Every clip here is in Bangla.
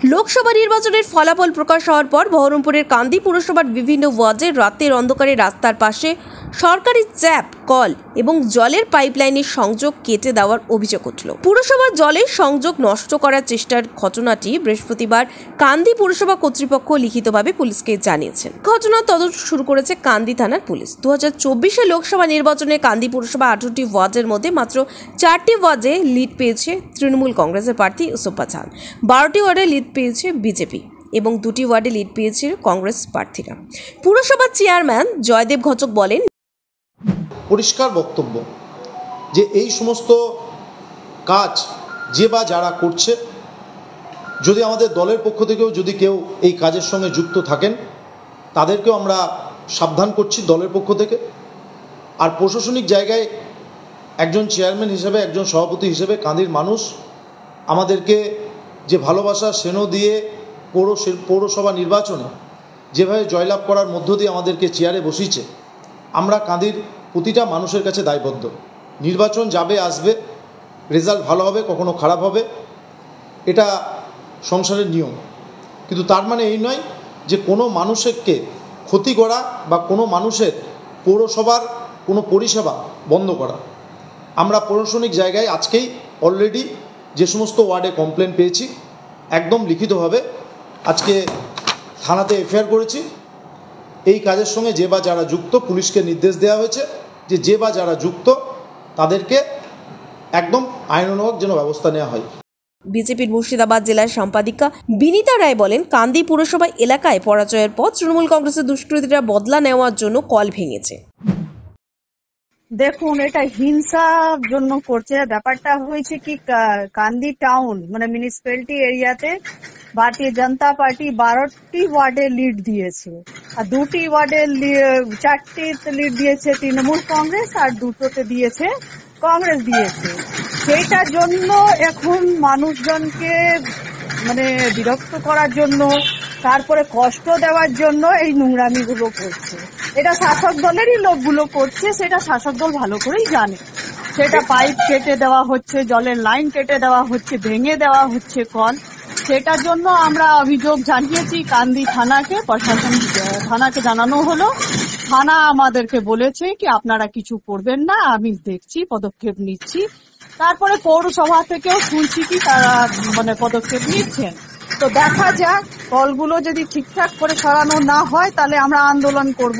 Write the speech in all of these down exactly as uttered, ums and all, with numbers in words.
লোকসভা নির্বাচনের ফলাফল প্রকাশ হওয়ার পর বহরমপুরের কান্দি পুরসভার বিভিন্ন ওয়ার্ডে রাতের অন্ধকারে রাস্তার পাশে সরকারি ট্যাপ কল এবং জলের পাইপলাইনের সংযোগ কেটে দেওয়ার অভিযোগ উঠল। পুরসভার জলের সংযোগ নষ্ট করার চেষ্টার ঘটনাটি বৃহস্পতিবার কান্দি পুরসভা কর্তৃপক্ষ লিখিতভাবে পুলিশকে জানিয়েছেন। ঘটনার তদন্ত শুরু করেছে কান্দি থানার পুলিশ। দু হাজার চব্বিশে লোকসভা নির্বাচনে কান্দি পুরসভা আঠারোটি ওয়ার্ডের মধ্যে মাত্র চারটি ওয়ার্ডে লিড পেয়েছে তৃণমূল কংগ্রেসের প্রার্থী ইউসুফ পাঠান, বারোটি ওয়ার্ডে লিড পেয়েছে বিজেপি এবং দুটি ওয়ার্ডে লিড পেয়েছে কংগ্রেস প্রার্থীরা। পুরসভার চেয়ারম্যান জয়দেব ঘটক বলেন, পরিষ্কার বক্তব্য যে এই সমস্ত কাজ যে বা যারা করছে, যদি আমাদের দলের পক্ষ থেকেও যদি কেউ এই কাজের সঙ্গে যুক্ত থাকেন তাদেরকেও আমরা সাবধান করছি দলের পক্ষ থেকে। আর প্রশাসনিক জায়গায় একজন চেয়ারম্যান হিসেবে, একজন সভাপতি হিসেবে কান্দির মানুষ আমাদেরকে যে ভালোবাসা স্নেহ দিয়ে পৌর পৌরসভা নির্বাচনে যেভাবে জয়লাভ করার মধ্য দিয়ে আমাদেরকে চেয়ারে বসিয়েছে, আমরা কান্দির প্রতিটা মানুষের কাছে দায়বদ্ধ। নির্বাচন যাবে আসবে, রেজাল্ট ভালো হবে কখনো খারাপ হবে, এটা সংসারের নিয়ম। কিন্তু তার মানে এই নয় যে কোনো মানুষকে ক্ষতি করা বা কোনো মানুষের পৌরসভার কোনো পরিষেবা বন্ধ করা। আমরা প্রশাসনিক জায়গায় আজকেই অলরেডি যে সমস্ত ওয়ার্ডে কমপ্লেন পেয়েছি একদম লিখিতভাবে আজকে থানাতে এফআইআর করেছি। এই কাজের সঙ্গে যে বা যারা যুক্ত পুলিশকে নির্দেশ দেওয়া হয়েছে যে যে বা যারা যুক্ত তাদেরকে একদম আইনানুগ যেন ব্যবস্থা নেওয়া হয়। বিজেপির মুর্শিদাবাদ জেলার সম্পাদিকা বিনীতা রায় বলেন, কান্দি পুরসভা এলাকায় পরাজয়ের পর তৃণমূল কংগ্রেসের দুষ্কৃতীরা বদলা নেওয়ার জন্য কল ভেঙেছে। দেখুন, এটা হিংসার জন্য করছে। ব্যাপারটা হয়েছে কি, কান্দি টাউন মানে মিউনিসিপ্যালিটি এরিয়াতে ভারতীয় জনতা পার্টি বারোটি ওয়ার্ডে লিড দিয়েছে, আর দুটি ওয়ার্ডে চারটি লিড দিয়েছে তৃণমূল কংগ্রেস আর দুটোতে দিয়েছে কংগ্রেস দিয়েছে। সেইটার জন্য এখন মানুষজনকে মানে বিরক্ত করার জন্য, তারপরে কষ্ট দেওয়ার জন্য এই নোংরামিগুলো করছে। এটা শাসক দলেরই লোকগুলো করছে, সেটা শাসক দল ভালো করেই জানে। সেটা পাইপ কেটে দেওয়া হচ্ছে, জলের লাইন কেটে দেওয়া হচ্ছে, ভেঙে দেওয়া হচ্ছে কল। সেটার জন্য আমরা অভিযোগ জানিয়েছি কান্দি থানাকে, প্রশাসন থানাকে জানানো হলো। থানা আমাদেরকে বলেছে কি আপনারা কিছু করবেন না, আমি দেখছি, পদক্ষেপ নিচ্ছি। তারপরে পৌরসভা থেকেও শুনছি কি তারা মানে পদক্ষেপ নিচ্ছেন। তো দেখা যাক, কলগুলো যদি ঠিকঠাক করে সরানো না হয় তাহলে আমরা আন্দোলন করব।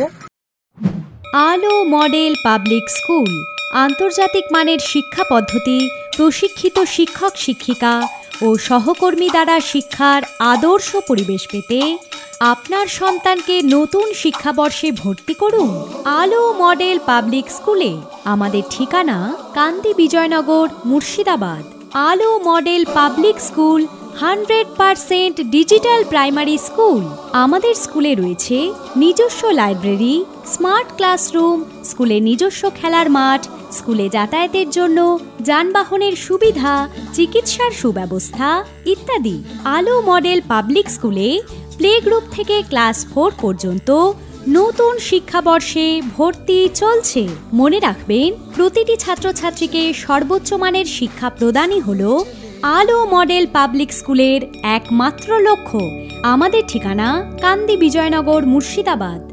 আলো মডেল পাবলিক স্কুল আন্তর্জাতিক মানের শিক্ষা পদ্ধতি, প্রশিক্ষিত শিক্ষক শিক্ষিকা ও সহকর্মী দ্বারা শিক্ষার আদর্শ পরিবেশ পেতে আপনার সন্তানকে নতুন শিক্ষাবর্ষে ভর্তি করুন আলো মডেল পাবলিক স্কুলে। আমাদের ঠিকানা কান্দি Bijaynagar, Murshidabad. Alo model public school hundred percent digital primary school. আমাদের স্কুলে রয়েছে নিজস্ব লাইব্রেরি, স্মার্ট ক্লাসরুম, স্কুলে নিজস্ব খেলার মাঠ, স্কুলে যাতায়াতের জন্য যানবাহনের সুবিধা, চিকিৎসার সুব্যবস্থা ইত্যাদি। আলো মডেল পাবলিক স্কুলে প্লে গ্রুপ থেকে ক্লাস ফোর পর্যন্ত নতুন শিক্ষাবর্ষে ভর্তি চলছে। মনে রাখবেন, প্রতিটি ছাত্রছাত্রীকে সর্বোচ্চ মানের শিক্ষা প্রদানই হলো আলো মডেল পাবলিক স্কুলের একমাত্র লক্ষ্য। আমাদের ঠিকানা কান্দি বিজয়নগর, মুর্শিদাবাদ।